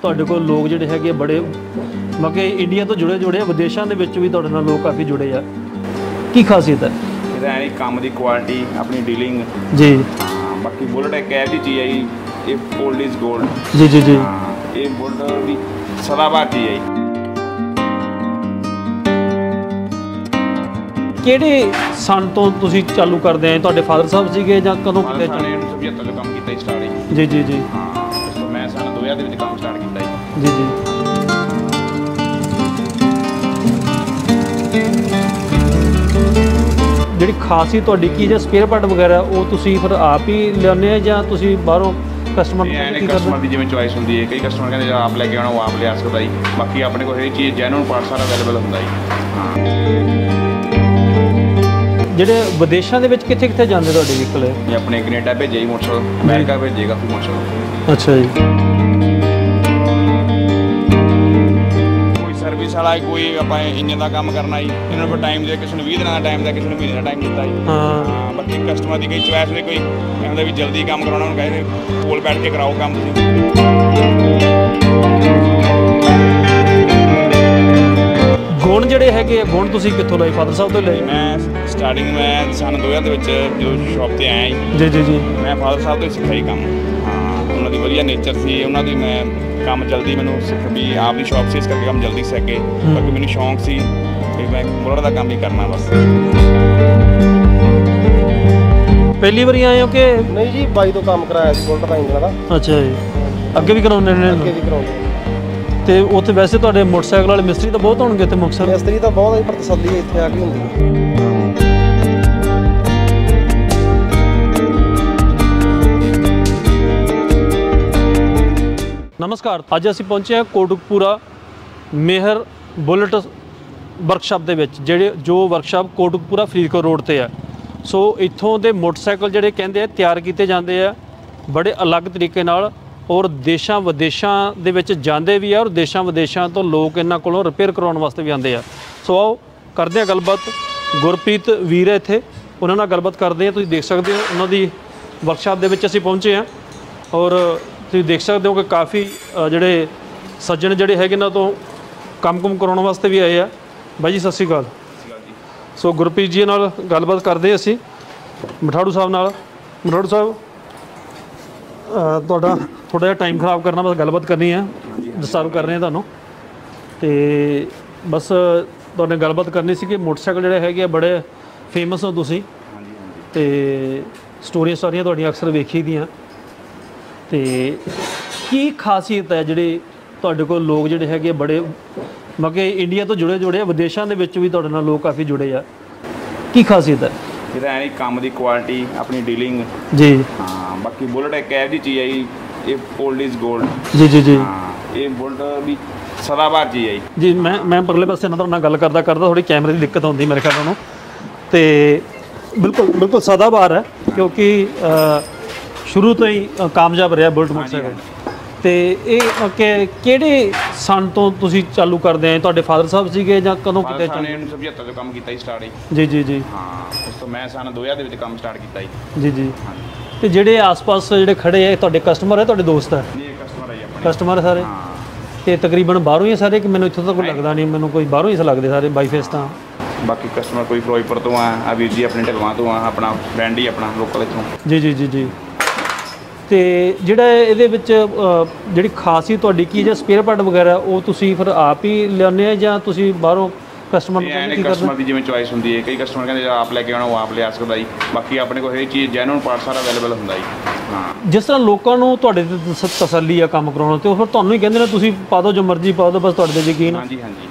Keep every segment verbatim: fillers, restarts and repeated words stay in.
ਤੁਹਾਡੇ ਕੋਲ ਲੋਕ ਜਿਹੜੇ ਹੈਗੇ ਬੜੇ ਮਤਲਬ ਕਿ ਇੰਡੀਆ ਤੋਂ ਜੁੜੇ ਜੁੜੇ ਵਿਦੇਸ਼ਾਂ ਦੇ ਵਿੱਚ ਵੀ ਤੁਹਾਡੇ ਨਾਲ ਲੋਕ ਕਾਫੀ ਜੁੜੇ ਆ, ਕੀ ਖਾਸੀਅਤ ਹੈ? ਇਹਦਾ ਐ ਕੰਮ ਦੀ ਕੁਆਲਿਟੀ, ਆਪਣੀ ਡੀਲਿੰਗ ਜੀ। ਹਾਂ, ਬਾਕੀ ਬੁਲਟ ਇੱਕ ਇਹੋ ਜਿਹੀ ਚੀਜ਼ ਹੈ ਜੀ, ਇਹ ਓਲਡ ਇਜ਼ ਗੋਲਡ। ਜੀ ਜੀ ਜੀ। ਹਾਂ, ਇਹ ਬੁਲਟ ਵੀ ਸਦਾਬਹਾਰ ਚੀਜ਼ ਹੈ ਜੀ। ਕਿਹੜੇ ਸਨ ਤੋਂ ਤੁਸੀਂ ਚਾਲੂ ਕਰਦੇ ਆਏ? ਤੁਹਾਡੇ ਫਾਦਰ ਸਾਹਿਬ ਸੀਗੇ ਜਾਂ ਕਦੋਂ ਕਿਤੇ? ਉੱਨੀ ਸੌ ਪਝੱਤਰ ਤੋਂ ਕੰਮ ਕੀਤਾ ਜੀ ਸਟਾਰਟ ਜੀ ਜੀ ਜੀ। ਹਾਂ, ਉਸ ਤੋਂ ਮੈਂ ਸਨ ਦੋ ਹਜ਼ਾਰ ਦੇ ਵਿੱਚ ਕੰਮ ਸਟਾਰਟ ਕੀਤਾ ਜੀ। ਜੀ ਜੀ। ਜਿਹੜੀ ਖਾਸੀਅਤ ਤੁਹਾਡੀ ਕੀ ਜੇ ਸਪੇਅਰ ਪਾਰਟ ਵਗੈਰਾ ਉਹ ਤੁਸੀਂ ਫਿਰ ਆਪ ਹੀ ਲਿਆਉਂਦੇ ਆ ਜਾਂ ਤੁਸੀਂ ਬਾਹਰੋਂ ਕਸਟਮਰ ਨੂੰ ਕੀ ਕਰਦੇ? ਕਸਟਮਰ ਦੀ ਜਿਵੇਂ ਚੁਆਇਸ ਹੁੰਦੀ ਹੈ, ਕਈ ਕਸਟਮਰ ਕਹਿੰਦੇ ਆਪ ਲੈ ਕੇ ਆਉਣਾ ਉਹ ਆਪ ਲਿਆ ਸਕਦਾ ਜੀ। ਬਾਕੀ ਆਪਣੇ ਕੋਲ ਇਹ ਚੀਜ਼ ਜੈਨੂਨ ਪਾਰਟ ਸਾਰਾ ਅਵੇਲੇਬਲ ਹੁੰਦਾ ਜੀ। ਹਾਂ, ਜਿਹੜੇ ਵਿਦੇਸ਼ਾਂ ਦੇ ਵਿੱਚ ਕਿੱਥੇ ਕਿੱਥੇ ਜਾਂਦੇ ਤੁਹਾਡੇ ਵਹੀਕਲ? ਇਹ ਆਪਣੇ ਕੈਨੇਡਾ ਭੇਜੇ ਜੀ ਮੋਟਰਸਾਈਕਲ, ਅਮਰੀਕਾ ਭੇਜੇਗਾ ਫਿਰ ਮੋਟਰਸਾਈਕਲ। ਅੱਛਾ ਜੀ। ਕੋਈ ਸਰਵਿਸ ਵਾਲਾ ਕੋਈ ਆਪਾਂ ਇੰਜਨ ਦਾ ਕੰਮ ਕਰਨਾ ਜੀ, ਇਹਨਾਂ ਨੂੰ ਟਾਈਮ ਦੇ, ਕਿਸੇ ਨੂੰ ਵੀਹ ਦਿਨਾਂ ਦਾ ਟਾਈਮ ਦਾ, ਕਿਸੇ ਨੂੰ ਮਹੀਨੇ ਦਾ ਟਾਈਮ ਦਿੱਤਾ ਜੀ। ਹਾਂ, ਬਾਕੀ ਕਸਟਮਰ ਦੀ ਕਈ ਚੁਆਇਸ ਨੇ, ਕੋਈ ਕਹਿੰਦਾ ਵੀ ਜਲਦੀ ਕੰਮ ਕਰਾਉਣਾ, ਉਹਨੂੰ ਕਹਿੰਦੇ ਕੋਲ ਬੈਠ ਕੇ ਕਰਾਓ ਕੰਮ ਤੁਸੀਂ। ਗੁਣ ਜਿਹੜੇ ਹੈਗੇ ਆ, ਗੁਣ ਤੁਸੀਂ ਕਿੱਥੋਂ ਲਏ? ਫਾਦਰ ਸਾਹਿਬ ਤੋਂ ਲਏ? ਮੈਂ ਸਟਾਰਟਿੰਗ ਮੈਂ ਸਨ ਦੋ ਹਜ਼ਾਰ ਦੇ ਵਿੱਚ ਜੋ ਸ਼ੌਪ ਤੇ ਆਇਆ ਜੀ ਜੀ ਜੀ। ਮੈਂ ਫਾਦਰ ਸਾਹਿਬ ਤੋਂ ਸਿੱਖਿਆ ਹੀ ਕੰਮ। ਹਾਂ, ਉਹਨਾਂ ਦੀ ਵਧੀਆ ਨੇਚਰ ਸੀ, ਉਹਨਾਂ ਦੀ ਮੈਂ ਕੰਮ ਜਲਦੀ ਮੈਨੂੰ ਸਿੱਖ ਵੀ ਆਪ ਦੀ ਸ਼ੌਪ ਸੀ, ਇਸ ਕਰਕੇ ਕੰਮ ਜਲਦੀ ਸਿੱਖ ਗਏ। ਬਾਕੀ ਮੈਨੂੰ ਸ਼ੌਂਕ ਸੀ ਵੀ ਮੈਂ ਬੁਲਟ ਦਾ ਕੰਮ ਹੀ ਕਰਨਾ ਬਸ। ਪਹਿਲੀ ਵਾਰੀ ਆਏ ਹੋ ਕਿ? ਨਹੀਂ ਜੀ, ਬਾਈ ਤੋਂ ਕੰਮ ਕਰਾਇਆ ਸੀ ਬੁਲਟ ਦਾ ਇੰਜਨ ਦਾ। ਅੱਛਾ ਜੀ। ਅੱਗੇ ਵੀ ਕਰਾਉਂਦੇ ਨੇ? ਅੱਗੇ ਵੀ ਕਰਾਉਂਦੇ। ਤੇ ਉੱਥੇ ਵੈਸੇ ਤੁਹਾਡੇ ਮੋਟਰਸਾਈਕਲ ਵਾਲੇ ਮਿਸਤਰੀ ਤਾਂ ਬਹੁਤ ਹੋਣਗੇ ਇੱਥੇ ਮੁਕਤਸਰ? ਮਿਸਤਰੀ ਤਾਂ ਬਹੁਤ ਹੈ, ਪਰ ਤਸੱਲੀ ਇੱਥੇ ਆ ਕੇ ਹੁੰਦੀ ਹੈ। ਨਮਸਕਾਰ, ਅੱਜ ਅਸੀਂ ਪਹੁੰਚੇ ਹਾਂ ਕੋਟਕਪੂਰਾ ਮੇਹਰ ਬੁਲਟ ਵਰਕਸ਼ਾਪ ਦੇ ਵਿੱਚ, ਜਿਹੜੇ ਜੋ ਵਰਕਸ਼ਾਪ ਕੋਟਕਪੂਰਾ ਫਰੀਦਕੋਟ ਰੋਡ ਤੇ ਹੈ। ਸੋ ਇੱਥੋਂ ਦੇ ਮੋਟਰਸਾਈਕਲ ਜਿਹੜੇ ਕਹਿੰਦੇ ਆ ਤਿਆਰ ਕੀਤੇ ਜਾਂਦੇ ਆ ਬੜੇ ਅਲੱਗ ਤਰੀਕੇ ਨਾਲ, ਔਰ ਦੇਸ਼ਾਂ ਵਿਦੇਸ਼ਾਂ ਦੇ ਵਿੱਚ ਜਾਂਦੇ ਵੀ ਆ, ਔਰ ਦੇਸ਼ਾਂ ਵਿਦੇਸ਼ਾਂ ਤੋਂ ਲੋਕ ਇਹਨਾਂ ਕੋਲੋਂ ਰਿਪੇਅਰ ਕਰਵਾਉਣ ਵਾਸਤੇ ਵੀ ਆਉਂਦੇ ਆ। ਸੋ ਆਓ ਕਰਦੇ ਹਾਂ ਗੱਲਬਾਤ। ਗੁਰਪ੍ਰੀਤ ਵੀਰ ਹੈ ਇੱਥੇ, ਉਹਨਾਂ ਨਾਲ ਗੱਲਬਾਤ ਕਰਦੇ ਹਾਂ। ਤੁਸੀਂ ਦੇਖ ਸਕਦੇ ਹੋ ਉਹਨਾਂ ਦੀ ਵਰਕਸ਼ਾਪ ਦੇ ਵਿੱਚ ਅਸੀਂ ਪਹੁੰਚੇ ਹਾਂ, ਔਰ ਤੁਸੀਂ ਦੇਖ ਸਕਦੇ ਹੋ ਕਿ ਕਾਫੀ ਜਿਹੜੇ ਸੱਜਣ ਜਿਹੜੇ ਹੈਗੇ ਇਹਨਾਂ ਤੋਂ ਕੰਮ ਕੁਮ ਕਰਾਉਣ ਵਾਸਤੇ ਵੀ ਆਏ ਆ। ਬਾਈ ਜੀ ਸਤਿ ਸ਼੍ਰੀ ਅਕਾਲ। ਸੋ ਗੁਰਪ੍ਰੀਤ ਜੀ ਨਾਲ ਗੱਲਬਾਤ ਕਰਦੇ ਅਸੀਂ ਮਠਾੜੂ ਸਾਹਿਬ ਨਾਲ। ਮਠਾੜੂ ਸਾਹਿਬ, ਤੁਹਾਡਾ ਥੋੜ੍ਹਾ ਜਿਹਾ ਟਾਈਮ ਖ਼ਰਾਬ ਕਰਨਾ, ਬਸ ਗੱਲਬਾਤ ਕਰਨੀ ਹੈ, ਡਿਸਟਰਬ ਕਰ ਰਹੇ ਹਾਂ ਤੁਹਾਨੂੰ। ਅਤੇ ਬਸ ਤੁਹਾਡੇ ਗੱਲਬਾਤ ਕਰਨੀ ਸੀ ਕਿ ਮੋਟਰਸਾਈਕਲ ਜਿਹੜੇ ਹੈਗੇ ਆ ਬੜੇ ਫੇਮਸ ਹੋ ਤੁਸੀਂ, ਅਤੇ ਸਟੋਰੀਆਂ ਸਾਰੀਆਂ ਤੁਹਾਡੀਆਂ ਅਕਸਰ ਵੇਖੀ ਦੀਆਂ। ਅਤੇ ਕੀ ਖਾਸੀਅਤ ਹੈ ਜਿਹੜੇ ਤੁਹਾਡੇ ਕੋਲ ਲੋਕ ਜਿਹੜੇ ਹੈਗੇ ਬੜੇ ਮਤਲਬ ਕਿ ਇੰਡੀਆ ਤੋਂ ਜੁੜੇ ਜੁੜੇ ਆ, ਵਿਦੇਸ਼ਾਂ ਦੇ ਵਿੱਚ ਵੀ ਤੁਹਾਡੇ ਨਾਲ ਲੋਕ ਕਾਫੀ ਜੁੜੇ ਆ, ਕੀ ਖਾਸੀਅਤ ਹੈ? ਇਹਦਾ ਐ ਕੰਮ ਦੀ ਕੁਆਲਿਟੀ, ਆਪਣੀ ਡੀਲਿੰਗ ਜੀ। ਹਾਂ, ਬਾਕੀ ਬੁਲਟ ਇੱਕ ਇਹੋ ਜਿਹੀ ਚੀਜ਼ ਹੈ ਜੀ, ਇਹ ਓਲਡ ਇਜ਼ ਗੋਲਡ। ਜੀ ਜੀ ਜੀ। ਹਾਂ, ਇਹ ਬੁਲਟ ਵੀ ਸਦਾਬਹਾਰ ਚੀਜ਼ ਹੈ ਜੀ। ਜੀ ਮੈਂ ਮੈਂ ਪਰਲੇ ਪਾਸੇ ਨਾਲ ਤੁਹਾਡੇ ਨਾਲ ਗੱਲ ਕਰਦਾ ਕਰਦਾ ਥੋੜ੍ਹੀ ਕੈਮਰੇ ਦੀ ਦਿੱਕਤ ਆਉਂਦੀ ਮੇਰੇ ਖਿਆਲ ਨੂੰ, ਅਤੇ ਬਿਲਕੁਲ ਬਿਲਕੁਲ ਸਦਾਬਹਾਰ ਹੈ ਕਿਉਂਕਿ ਸ਼ੁਰੂ ਤੋਂ ਹੀ ਕਾਮਯਾਬ ਰਿਹਾ ਬੁਲਟ ਮੋਟਰਸਾਈਕਲ। ਅਤੇ ਇਹ ਕਿ ਕਿਹੜੇ ਸਨ ਤੋਂ ਤੁਸੀਂ ਚਾਲੂ ਕਰਦੇ ਆਏ? ਤੁਹਾਡੇ ਫਾਦਰ ਸਾਹਿਬ ਸੀਗੇ ਜਾਂ ਕਦੋਂ ਕਿਤੇ? ਉੱਨੀ ਸੌ ਪਝੱਤਰ ਤੋਂ ਕੰਮ ਕੀਤਾ ਜੀ ਸਟਾਰਟ ਜੀ ਜੀ ਜੀ। ਹਾਂ, ਉਸ ਤੋਂ ਮੈਂ ਸਨ ਦੋ ਹਜ਼ਾਰ ਦੇ ਵਿੱਚ ਕੰਮ ਸਟਾਰਟ ਕੀਤਾ ਜੀ। ਜੀ ਜੀ। ਅਤੇ ਜਿਹੜੇ ਆਸ-ਪਾਸ ਜਿਹੜੇ ਖੜੇ ਆ ਤੁਹਾਡੇ ਕਸਟਮਰ ਹੈ, ਤੁਹਾਡੇ ਦੋਸਤ ਹੈ? ਜੀ, ਕਸਟਮਰ ਹੈ ਜੀ ਆਪਣੇ। ਕਸਟਮਰ ਸਾਰੇ? ਹਾਂ। ਅਤੇ ਤਕਰੀਬਨ ਬਾਹਰੋਂ ਹੀ ਸਾਰੇ? ਕਿ ਮੈਨੂੰ ਇੱਥੋਂ ਤਾਂ ਕੋਈ ਲੱਗਦਾ ਨਹੀਂ, ਮੈਨੂੰ ਕੋਈ ਬਾਹਰੋਂ ਹੀ ਲੱਗਦੇ ਸਾਰੇ ਬਾਈ ਫੇਸ ਤਾਂ। ਬਾਕੀ ਕਸਟਮਰ ਕੋਈ ਫਿਰੋਜ਼ਪੁਰ ਤੋਂ ਆ, ਆ ਵੀਰ ਜੀ ਆਪਣੇ ਢਲਵਾਂ ਤੋਂ ਆ, ਆਪਣਾ ਫਰੈਂਡ ਹੀ ਆਪਣਾ ਲੋਕਲ ਇੱਥੋਂ। ਜੀ ਜੀ ਜੀ ਜੀ। ਅਤੇ ਜਿਹੜਾ ਇਹਦੇ ਵਿੱਚ ਜਿਹੜੀ ਖਾਸੀਅਤ ਤੁਹਾਡੀ ਕੀ ਜੇ ਸਪੇਅਰ ਪਾਰਟ ਵਗੈਰਾ ਉਹ ਤੁਸੀਂ ਫਿਰ ਆਪ ਹੀ ਲਿਆਉਂਦੇ ਆ ਜਾਂ ਤੁਸੀਂ ਬਾਹਰੋਂ ਕਸਟਮਰ ਨੂੰ ਕੀ ਕਰਦੇ? ਕਸਟਮਰ ਦੀ ਜਿਵੇਂ ਚੁਆਇਸ ਹੁੰਦੀ ਹੈ, ਕਈ ਕਸਟਮਰ ਕਹਿੰਦੇ ਆਪ ਲੈ ਕੇ ਆਉਣਾ ਉਹ ਆਪ ਲਿਆ ਸਕਦਾ ਜੀ। ਬਾਕੀ ਆਪਣੇ ਕੋਲ ਇਹ ਚੀਜ਼ ਜੈਨੂਨ ਪਾਰਟ ਸਾਰਾ ਅਵੇਲੇਬਲ ਹੁੰਦਾ ਜੀ। ਹਾਂ, ਜਿਸ ਤਰ੍ਹਾਂ ਲੋਕਾਂ ਨੂੰ ਤੁਹਾਡੇ ਤੇ ਤਸੱਲੀ ਆ ਕੰਮ ਕਰਾਉਣ ਤੇ, ਉਹ ਫਿਰ ਤੁਹਾਨੂੰ ਹੀ ਕਹਿੰਦੇ ਨੇ ਤੁਸੀਂ ਪਾ ਦਿਓ ਜੋ ਮਰਜ਼ੀ ਪਾ ਦਿਓ, ਬਸ ਤੁਹਾਡੇ 'ਤੇ ਯਕੀਨ। ਹਾਂਜੀ ਹਾਂਜੀ।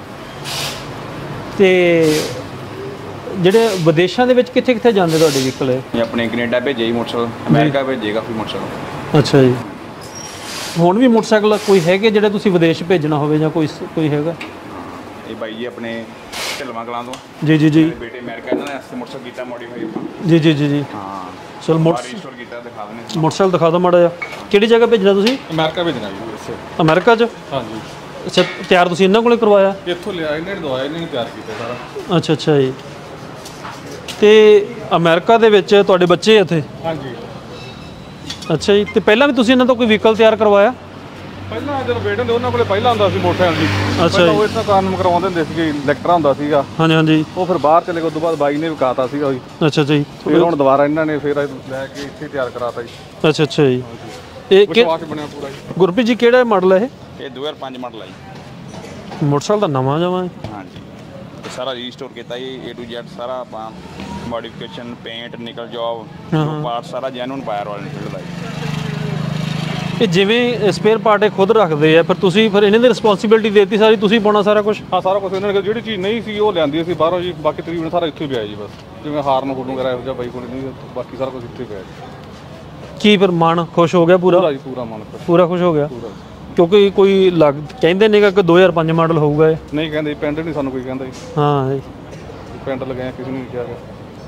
ਅਤੇ ਜਿਹੜੇ ਵਿਦੇਸ਼ਾਂ ਦੇ ਵਿੱਚ ਕਿੱਥੇ ਕਿੱਥੇ ਜਾਂਦੇ ਤੁਹਾਡੇ ਵਹੀਕਲ? ਇਹ ਆਪਣੇ ਕੈਨੇਡਾ ਭੇਜੇ ਜੀ ਮੋਟਰਸਾਈਕਲ, ਅਮਰੀਕਾ ਭੇਜੇਗਾ ਫਿਰ ਮੋਟਰਸਾਈਕਲ। ਅੱਛਾ ਜੀ। ਹੁਣ ਵੀ ਮੋਟਰਸਾਈਕਲ ਕੋਈ ਹੈਗੇ ਜਿਹੜੇ ਤੁਸੀਂ ਵਿਦੇਸ਼ ਭੇਜਣਾ ਹੋਵੇ ਜਾਂ ਕੋਈ ਕੋਈ ਹੈਗਾ? ਇਹ ਬਾਈ ਜੀ ਆਪਣੇ ਢਲਵਾਂ ਕਲਾਂ ਤੋਂ। ਜੀ ਜੀ ਜੀ। ਬੇਟੇ ਅਮਰੀਕਾ ਇਹਨਾਂ ਨੇ ਵਾਸਤੇ ਮੋਟਰਸਾਈਕਲ ਕੀਤਾ ਮੋਡੀਫਾਈ ਆਪਾਂ। ਜੀ ਜੀ ਜੀ ਜੀ। ਹਾਂ, ਚਲੋ ਮੋਟਰਸਾਈਕਲ ਕੀਤਾ ਦਿਖਾ ਦਿੰਦੇ। ਮੋਟਰਸਾਈਕਲ ਦਿਖਾ ਦਿਓ ਮਾੜਾ ਜਿਹਾ। ਕਿਹੜੀ ਜਗ੍ਹਾ ਭੇਜਣਾ ਤੁਸੀਂ? ਅਮਰੀਕਾ ਭੇਜਣਾ ਜੀ। ਅਮਰੀਕਾ 'ਚ? ਹਾਂਜੀ। ਅੱਛਾ, ਤਿਆਰ ਤੁਸੀਂ ਇਹਨਾਂ ਕੋਲੇ ਕਰਵਾਇਆ? ਇੱਥੋਂ ਲਿਆ, ਇਹਨਾਂ ਨੇ ਦਵਾਇਆ, ਇਹਨਾਂ ਨੇ ਤਿਆਰ ਕੀਤਾ ਸਾਰਾ। ਅੱਛਾ ਅੱਛਾ ਜੀ। ਅਤੇ ਅਮਰੀਕਾ ਦੇ ਵਿੱਚ ਤੁਹਾਡੇ ਬੱਚੇ ਇੱਥੇ? ਹਾਂਜੀ। ਅੱਛਾ ਜੀ। ਅਤੇ ਪਹਿਲਾਂ ਵੀ ਤੁਸੀਂ ਇਹਨਾਂ ਤੋਂ ਕੋਈ ਵਹੀਕਲ ਤਿਆਰ ਕਰਵਾਇਆ? ਪਹਿਲਾਂ ਜਦੋਂ ਬੇਟੇ ਹੁੰਦੇ ਉਹਨਾਂ ਕੋਲੇ ਪਹਿਲਾਂ ਹੁੰਦਾ ਸੀ ਮੋਟਰਸਾਈਕਲ ਜੀ। ਅੱਛਾ ਪਹਿਲਾਂ ਜੀ। ਉਹ ਇਸ ਤਰ੍ਹਾਂ ਕਾਰਨ ਕਰਵਾਉਂਦੇ ਹੁੰਦੇ ਸੀਗੇ, ਇਲੈਕਟਰਾ ਹੁੰਦਾ ਸੀਗਾ। ਹਾਂਜੀ ਹਾਂਜੀ। ਉਹ ਫਿਰ ਬਾਹਰ ਚਲੇ ਗਏ, ਉਸ ਤੋਂ ਬਾਅਦ ਬਾਈ ਨੇ ਵਿਕਾਤਾ ਸੀਗਾ ਜੀ। ਅੱਛਾ ਜੀ। ਫਿਰ ਹੁਣ ਦੁਬਾਰਾ ਇਹਨਾਂ ਨੇ ਫਿਰ ਲੈ ਕੇ ਇੱਥੇ ਤਿਆਰ ਕਰਾਤਾ ਜੀ। ਅੱਛਾ ਅੱਛਾ ਜੀ। ਇਹ ਕਿ ਵਿਸ਼ਵਾਸ ਬਣਿਆ ਪੂਰਾ ਜੀ। ਗੁਰਪ੍ਰੀਤ ਜੀ ਕਿਹੜਾ ਮਾਡਲ ਹੈ ਇਹ ਦੋ ਹਜ਼ਾਰ ਪੰਜ ਮਾਡਲ ਆ ਜੀ। ਮੋਟਰਸਾਈਕਲ ਦਾ ਨਵਾਂ ਜਮਾ ਹੈ? ਹਾਂਜੀ, ਇਹ ਸਾਰਾ ਰੀਸਟੋਰ ਕੀਤਾ ਜੀ, ਏ ਟੂ ਜ਼ੈਡ ਸਾਰਾ ਆਪਾਂ modification, paint, nickel job, part ਸਾਰਾ ਜੈਨੂਨ ਪਾਇਆ ਰਾਇਲ ਐਨਫੀਲਡ ਦਾ ਜੀ। ਇਹ ਜਿਵੇਂ ਸਪੇਅਰ ਪਾਰਟ ਇਹ ਖੁਦ ਰੱਖਦੇ ਆ, ਫਿਰ ਤੁਸੀਂ ਫਿਰ ਇਹਨਾਂ ਦੀ ਰਿਸਪੌਂਸਿਬਿਲਟੀ ਦੇਤੀ ਸਾਰੀ, ਤੁਸੀਂ ਪਾਉਣਾ ਸਾਰਾ ਕੁਝ? ਹਾਂ, ਸਾਰਾ ਕੁਝ ਇਹਨਾਂ ਨੇ ਜਿਹੜੀ ਚੀਜ਼ ਨਹੀਂ ਸੀ ਉਹ ਲਿਆਂਦੀ ਸੀ ਬਾਹਰੋਂ ਜੀ। ਬਾਕੀ ਤਕਰੀਬਨ ਸਾਰਾ ਇੱਥੇ ਹੀ ਪਿਆ ਜੀ। ਬਸ ਜਿਵੇਂ ਹਾਰਨ ਹੂਰਨ ਵਗੈਰਾ ਇਹੋ ਜਿਹਾ ਬਾਈ ਕੋਲ ਨਹੀਂ, ਬਾਕੀ ਸਾਰਾ ਕੁਝ ਇੱਥੇ ਪਿਆ ਜੀ। ਕੀ ਫਿਰ ਮਨ ਖੁਸ਼ ਹੋ ਗਿਆ ਪੂਰਾ? ਪੂਰਾ ਜੀ, ਪੂਰਾ ਮਨ ਖੁਸ਼, ਪੂਰਾ ਖੁਸ਼ ਹੋ ਗਿਆ? ਪੂਰਾ। ਕਿਉਂਕਿ ਕੋਈ ਲੱਗ ਕਹਿੰਦੇ ਨੇਗਾ ਕਿ ਦੋ ਹਜ਼ਾਰ ਪੰਜ ਮਾਡਲ ਹੋਊਗਾ ਇਹ। ਨਹੀਂ ਕਹਿੰਦੇ, ਪਿੰਡ ਨਹੀਂ ਸਾਨੂੰ ਕੋਈ ਕਹਿੰਦਾ ਜੀ। ਹਾਂ ਜੀ, ਪਿੰਡ ਲਗਾਇਆ ਕਿਸੇ ਨੂੰ ਨਹੀਂ ਕਿਹਾ ਗਿਆ।